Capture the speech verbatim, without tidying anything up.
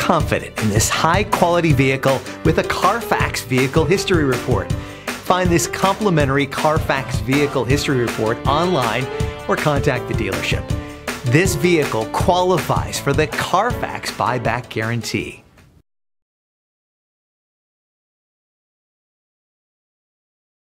confident in this high-quality vehicle with a Carfax Vehicle History Report. Find this complimentary Carfax Vehicle History Report online or contact the dealership. This vehicle qualifies for the Carfax Buyback Guarantee.